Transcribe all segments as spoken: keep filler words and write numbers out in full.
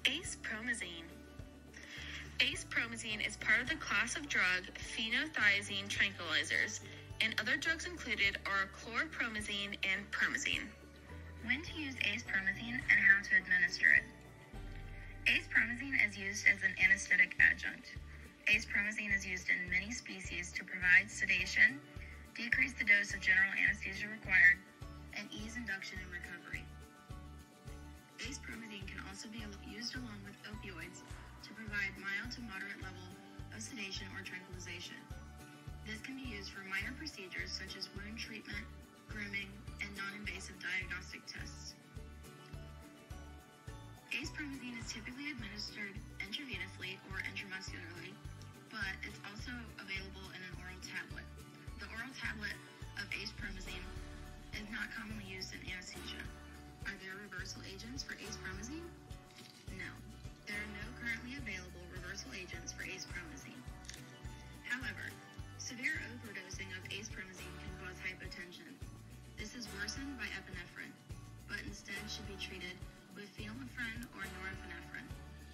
Acepromazine. Acepromazine is part of the class of drug phenothiazine tranquilizers, and other drugs included are chlorpromazine and promazine. When to use acepromazine and how to administer it. Acepromazine is used as an anesthetic adjunct. Acepromazine is used in many species to provide sedation, decrease the dose of general anesthesia required, and ease induction and recovery. Acepromazine can also be used along with opioids to provide mild to moderate level of sedation or tranquilization. This can be used for minor procedures such as wound treatment, grooming, and non-invasive diagnostic tests. Acepromazine is typically administered intravenously or intramuscularly, but it's also available in an oral tablet. The oral tablet of acepromazine is not commonly used in anesthesia. Are there reversal agents for acepromazine? No. There are no currently available reversal agents for acepromazine. However, severe overdosing of acepromazine can cause hypotension. This is worsened by epinephrine, but instead should be treated with phenylephrine or norepinephrine.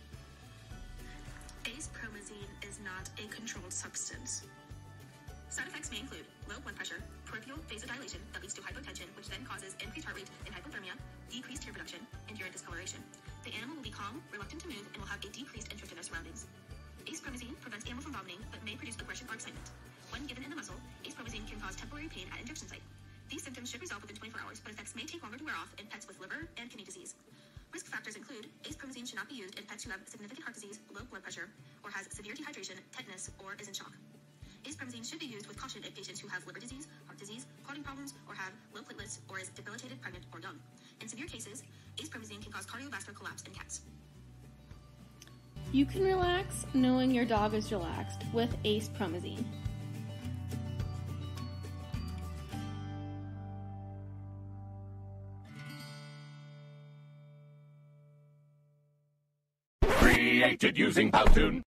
Acepromazine is not a controlled substance. Side effects may include low blood pressure, peripheral vasodilation that leads to hypotension, which then causes increased heart rate and hypothermia, decreased tear production, and urine discoloration. The animal will be calm, reluctant to move, and will have a decreased interest in their surroundings. Acepromazine prevents animal from vomiting, but may produce aggression or excitement. When given in the muscle, acepromazine can cause temporary pain at injection site. These symptoms should resolve within twenty-four hours, but effects may take longer to wear off in pets with liver and kidney disease. Risk factors include acepromazine should not be used in pets who have significant heart disease, low blood pressure, or has severe dehydration, tetanus, or is in shock. Acepromazine should be used with caution in patients who have liver disease, heart disease, clotting problems, or have low platelets, or is debilitated, pregnant, or young. In severe cases, acepromazine can cause cardiovascular collapse in cats. You can relax knowing your dog is relaxed with acepromazine. Created using Powtoon.